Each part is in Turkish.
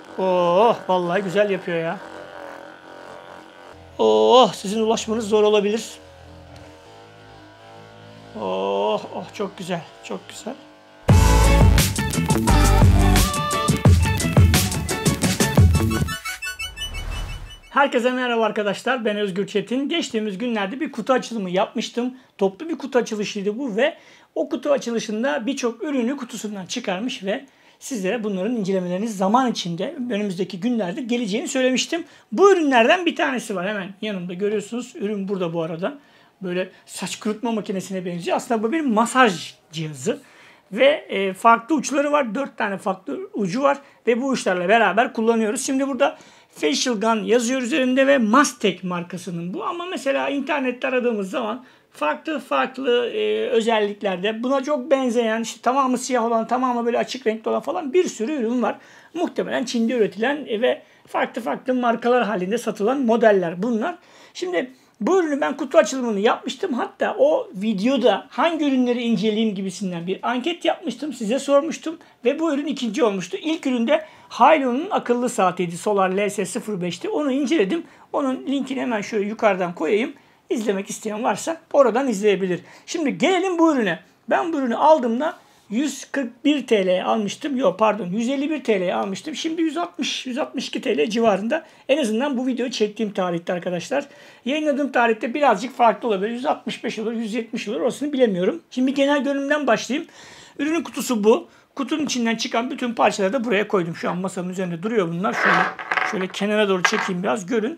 Oh, vallahi güzel yapıyor ya. Oh, sizin ulaşmanız zor olabilir. Oh, oh, çok güzel, çok güzel. Herkese merhaba arkadaşlar. Ben Özgür Çetin. Geçtiğimiz günlerde bir kutu açılımı yapmıştım. Toplu bir kutu açılışıydı bu ve o kutu açılışında birçok ürünü kutusundan çıkarmış ve sizlere bunların incelemelerini zaman içinde önümüzdeki günlerde geleceğini söylemiştim. Bu ürünlerden bir tanesi var. Hemen yanımda görüyorsunuz. Ürün burada bu arada. Böyle saç kurutma makinesine benziyor. Aslında bu bir masaj cihazı. Ve farklı uçları var. 4 tane farklı ucu var. Ve bu uçlarla beraber kullanıyoruz. Şimdi burada Facial Gun yazıyor üzerinde ve Mastek markasının bu. Ama mesela internette aradığımız zaman farklı özelliklerde buna çok benzeyen, işte tamamı siyah olan, tamamı böyle açık renkli olan falan bir sürü ürün var. Muhtemelen Çin'de üretilen ve farklı markalar halinde satılan modeller bunlar. Şimdi bu ürünü ben kutu açılımını yapmıştım. Hatta o videoda hangi ürünleri inceleyeyim gibisinden bir anket yapmıştım. Size sormuştum. Ve bu ürün ikinci olmuştu. İlk üründe Hailu'nun akıllı saatiydi. Solar LS05'ti. Onu inceledim. Onun linkini hemen şöyle yukarıdan koyayım. İzlemek isteyen varsa oradan izleyebilir. Şimdi gelelim bu ürüne. Ben bu ürünü aldığımda 141 TL almıştım. Yok pardon 151 TL almıştım. Şimdi 160-162 TL civarında. En azından bu videoyu çektiğim tarihte arkadaşlar. Yayınladığım tarihte birazcık farklı olabilir. 165 olur, 170 olur. Orasını bilemiyorum. Şimdi genel görünümden başlayayım. Ürünün kutusu bu. Kutunun içinden çıkan bütün parçaları da buraya koydum. Şu an masamın üzerinde duruyor bunlar. Şöyle kenara doğru çekeyim biraz görün.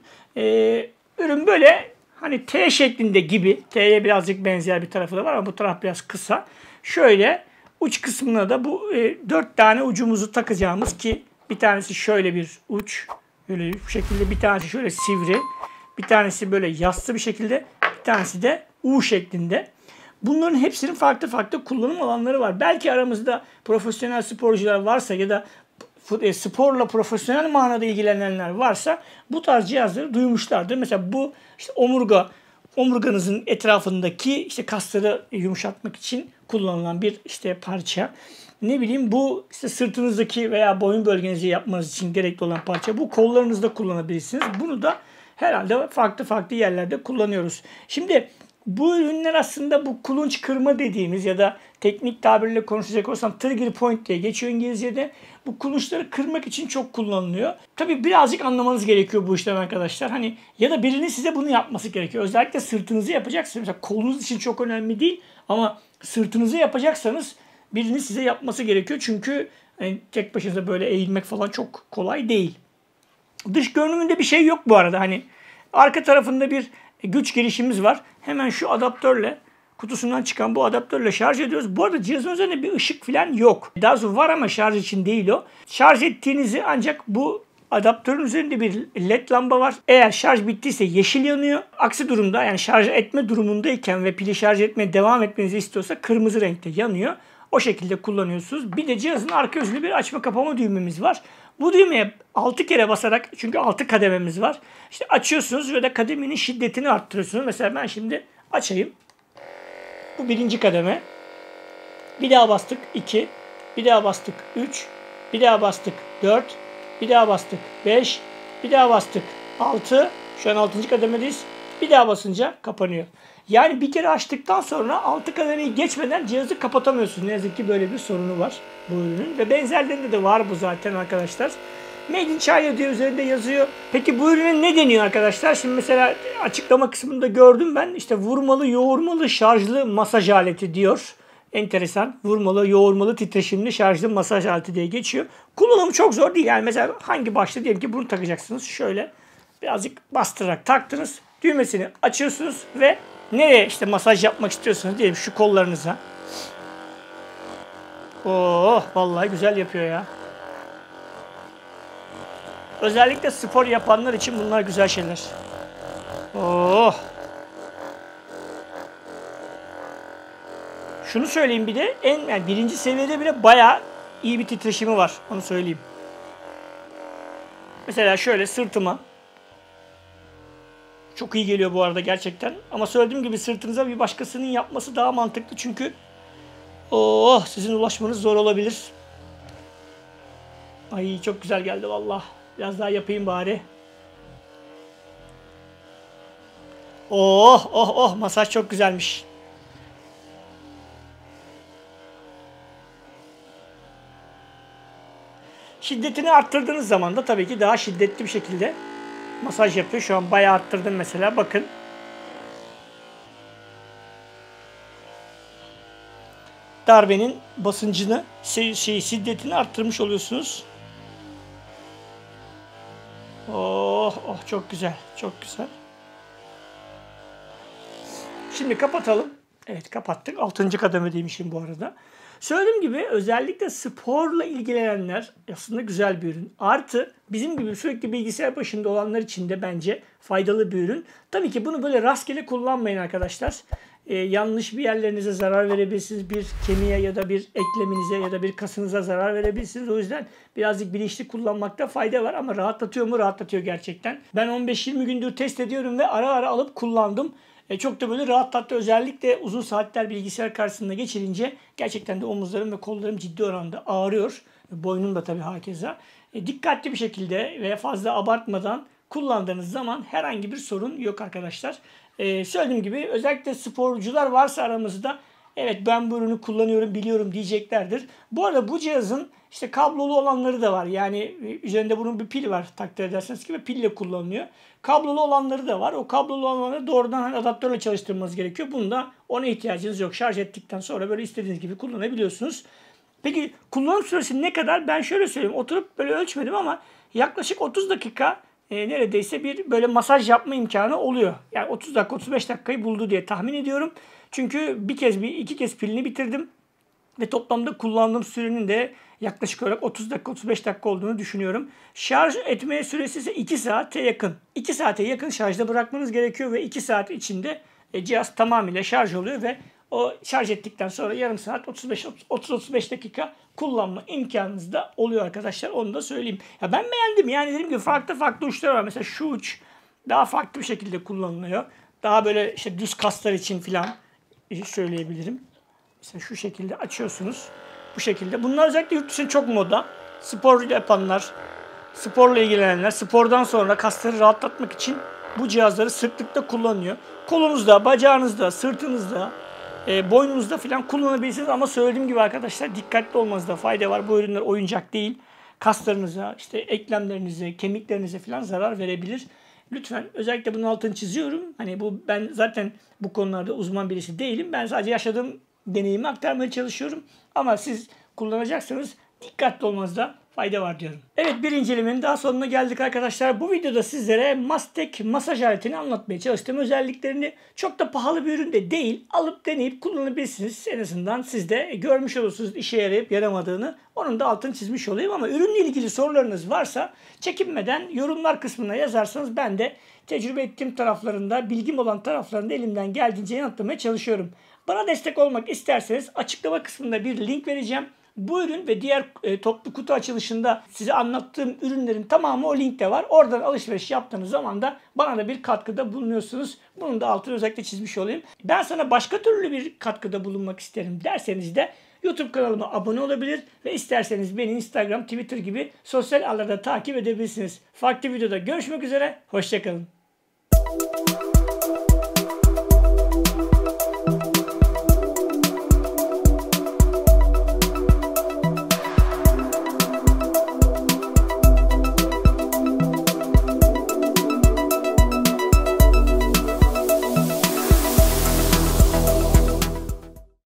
Ürün böyle hani T şeklinde gibi. T'ye birazcık benzer bir tarafı da var ama bu taraf biraz kısa. Şöyle uç kısmına da bu 4 tane ucumuzu takacağımız ki bir tanesi şöyle bir uç. Böyle bu şekilde bir tanesi şöyle sivri. Bir tanesi böyle yassı bir şekilde. Bir tanesi de U şeklinde. Bunların hepsinin farklı kullanım alanları var. Belki aramızda profesyonel sporcular varsa ya da sporla profesyonel manada ilgilenenler varsa bu tarz cihazları duymuşlardır. Mesela bu işte omurganızın etrafındaki işte kasları yumuşatmak için kullanılan bir işte parça. Ne bileyim bu işte sırtınızdaki veya boyun bölgenizi yapmanız için gerekli olan parça. Bu kollarınızda kullanabilirsiniz. Bunu da herhalde farklı yerlerde kullanıyoruz. Şimdi bu ürünler aslında bu kulunç kırma dediğimiz ya da teknik tabirle konuşacak olsam trigger point diye geçiyor İngilizce'de. Bu kulunçları kırmak için çok kullanılıyor. Tabii birazcık anlamanız gerekiyor bu işlem arkadaşlar. Hani ya da birinin size bunu yapması gerekiyor. Özellikle sırtınızı yapacaksınız. Mesela kolunuz için çok önemli değil ama sırtınızı yapacaksanız birinin size yapması gerekiyor. Çünkü hani tek başınıza böyle eğilmek falan çok kolay değil. Dış görünümünde bir şey yok bu arada. Hani arka tarafında bir güç girişimiz var. Hemen şu adaptörle kutusundan çıkan bu adaptörle şarj ediyoruz. Bu arada cihazın üzerinde bir ışık falan yok. Daha sonra var ama şarj için değil o. Şarj ettiğinizi ancak bu adaptörün üzerinde bir led lamba var. Eğer şarj bittiyse yeşil yanıyor. Aksi durumda yani şarj etme durumundayken ve pili şarj etmeye devam etmenizi istiyorsa kırmızı renkte yanıyor. O şekilde kullanıyorsunuz. Bir de cihazın arka yüzünde bir açma kapama düğmemiz var. Bu düğmeye 6 kere basarak çünkü 6 kadememiz var. İşte açıyorsunuz ve de kademenin şiddetini arttırıyorsunuz. Mesela ben şimdi açayım. Bu birinci kademe. Bir daha bastık 2. Bir daha bastık 3. Bir daha bastık 4. Bir daha bastık 5. Bir daha bastık 6. Şu an 6. kademedeyiz. Bir daha basınca kapanıyor. Yani bir kere açtıktan sonra 6 kademeyi geçmeden cihazı kapatamıyorsunuz. Ne yazık ki böyle bir sorunu var bu ürünün. Ve benzerlerinde de var bu zaten arkadaşlar. Made in China diye üzerinde yazıyor. Peki bu ürüne ne deniyor arkadaşlar? Şimdi mesela açıklama kısmında gördüm ben. İşte vurmalı, yoğurmalı, şarjlı masaj aleti diyor. Enteresan. Vurmalı, yoğurmalı, titreşimli, şarjlı masaj aleti diye geçiyor. Kullanımı çok zor değil. Yani mesela hangi başta diyelim ki bunu takacaksınız. Şöyle birazcık bastırarak taktınız. Düğmesini açıyorsunuz ve nereye işte masaj yapmak istiyorsanız diyelim şu kollarınıza. Oh, vallahi güzel yapıyor ya. Özellikle spor yapanlar için bunlar güzel şeyler. Oh. Şunu söyleyeyim bir de yani birinci seviyede bile bayağı iyi bir titreşimi var. Onu söyleyeyim. Mesela şöyle sırtıma. Çok iyi geliyor bu arada gerçekten. Ama söylediğim gibi sırtınıza bir başkasının yapması daha mantıklı. Çünkü sizin ulaşmanız zor olabilir. Ay çok güzel geldi vallahi. Biraz daha yapayım bari. Oh oh oh, masaj çok güzelmiş. Şiddetini arttırdığınız zaman da tabii ki daha şiddetli bir şekilde masaj yapıyor. Şu an bayağı arttırdım mesela, bakın. Darbenin basıncını, şiddetini arttırmış oluyorsunuz. Oh oh, çok güzel, çok güzel. Şimdi kapatalım. Evet, kapattık. 6. kademedeymişim bu arada. Söylediğim gibi özellikle sporla ilgilenenler aslında güzel bir ürün. Artı bizim gibi sürekli bilgisayar başında olanlar için de bence faydalı bir ürün. Tabii ki bunu böyle rastgele kullanmayın arkadaşlar. Yanlış bir yerlerinize zarar verebilirsiniz. Bir kemiğe ya da bir ekleminize ya da bir kasınıza zarar verebilirsiniz. O yüzden birazcık bilinçli kullanmakta fayda var. Ama rahatlatıyor mu? Rahatlatıyor gerçekten. Ben 15-20 gündür test ediyorum ve ara ara alıp kullandım. Çok da böyle rahatlattı. Özellikle uzun saatler bilgisayar karşısında geçirince gerçekten de omuzlarım ve kollarım ciddi oranda ağrıyor. Boynum da tabii hakeza. Dikkatli bir şekilde ve fazla abartmadan kullandığınız zaman herhangi bir sorun yok arkadaşlar. Söylediğim gibi özellikle sporcular varsa aramızda, evet ben bu ürünü kullanıyorum, biliyorum diyeceklerdir. Bu arada bu cihazın işte kablolu olanları da var. Yani üzerinde bunun bir pil var, takdir ederseniz ki, ve pille kullanılıyor. Kablolu olanları da var. O kablolu olanları doğrudan adaptörle çalıştırmanız gerekiyor. Bunda ona ihtiyacınız yok. Şarj ettikten sonra böyle istediğiniz gibi kullanabiliyorsunuz. Peki kullanım süresi ne kadar? Ben şöyle söyleyeyim. Oturup böyle ölçmedim ama yaklaşık 30 dakika neredeyse bir böyle masaj yapma imkanı oluyor. Yani 30 dakika 35 dakikayı buldu diye tahmin ediyorum. Çünkü iki kez pilini bitirdim. Ve toplamda kullandığım sürenin de yaklaşık olarak 30 dakika 35 dakika olduğunu düşünüyorum. Şarj etmeye süresi ise 2 saate yakın. 2 saate yakın şarjda bırakmanız gerekiyor ve 2 saat içinde cihaz tamamıyla şarj oluyor ve o şarj ettikten sonra yarım saat 30-35 dakika kullanma imkanınız da oluyor arkadaşlar. Onu da söyleyeyim. Ya ben beğendim. Yani dediğim gibi farklı uçları var. Mesela şu uç daha farklı bir şekilde kullanılıyor. Daha böyle işte düz kaslar için falan söyleyebilirim. Mesela şu şekilde açıyorsunuz. Bu şekilde. Bunlar özellikle yurt dışında çok moda. Spor yapanlar, sporla ilgilenenler, spordan sonra kasları rahatlatmak için bu cihazları sıklıkla kullanıyor. Kolunuzda, bacağınızda, sırtınızda, boynunuzda falan kullanabilirsiniz. Ama söylediğim gibi arkadaşlar, dikkatli olmanızda fayda var. Bu ürünler oyuncak değil. Kaslarınıza, işte eklemlerinize, kemiklerinize falan zarar verebilir. Lütfen özellikle bunun altını çiziyorum. Hani ben zaten bu konularda uzman birisi değilim. Ben sadece yaşadığım deneyimi aktarmaya çalışıyorum. Ama siz kullanacaksanız dikkatli olmanızda fayda var diyorum. Evet, bir incelemenin daha sonuna geldik arkadaşlar. Bu videoda sizlere Mastek masaj aletini anlatmaya çalıştım. Özelliklerini, çok da pahalı bir ürün de değil. Alıp deneyip kullanabilirsiniz. En azından siz de görmüş olursunuz işe yarayıp yaramadığını. Onun da altını çizmiş olayım. Ama ürünle ilgili sorularınız varsa çekinmeden yorumlar kısmına yazarsanız ben de tecrübe ettiğim taraflarında, bilgim olan taraflarında elimden geldiğince yanıtlamaya çalışıyorum. Bana destek olmak isterseniz açıklama kısmında bir link vereceğim. Bu ürün ve diğer toplu kutu açılışında size anlattığım ürünlerin tamamı o linkte var. Oradan alışveriş yaptığınız zaman da bana da bir katkıda bulunuyorsunuz. Bunun da altını özellikle çizmiş olayım. Ben sana başka türlü bir katkıda bulunmak isterim derseniz de YouTube kanalıma abone olabilir ve isterseniz beni Instagram, Twitter gibi sosyal ağlarda takip edebilirsiniz. Farklı videoda görüşmek üzere. Hoşça kalın.